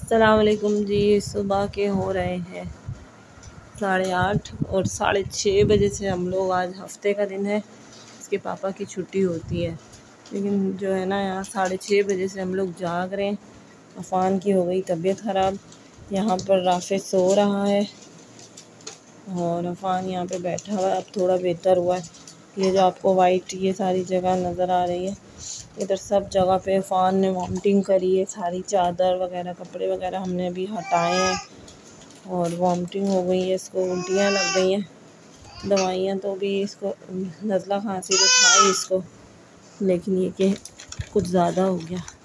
अस्सलाम वालेकुम जी। सुबह के हो रहे हैं 8:30 और 6:30 बजे से हम लोग, आज हफ्ते का दिन है, इसके पापा की छुट्टी होती है, लेकिन जो है ना यहाँ 6:30 बजे से हम लोग जाग रहे हैं। अफ़ान की हो गई तबीयत ख़राब, यहाँ पर राफे सो रहा है और अफ़ान यहाँ पे बैठा हुआ है। अब थोड़ा बेहतर हुआ है। ये जो आपको वाइट ये सारी जगह नज़र आ रही है, इधर सब जगह पे अफ़ान ने वॉमिटिंग करी है। सारी चादर वगैरह कपड़े वगैरह हमने अभी हटाए हैं और वॉमिटिंग हो गई है, इसको उल्टियाँ लग गई हैं। दवाइयाँ तो भी इसको नज़ला खांसी तो था ही इसको, लेकिन ये कि कुछ ज़्यादा हो गया।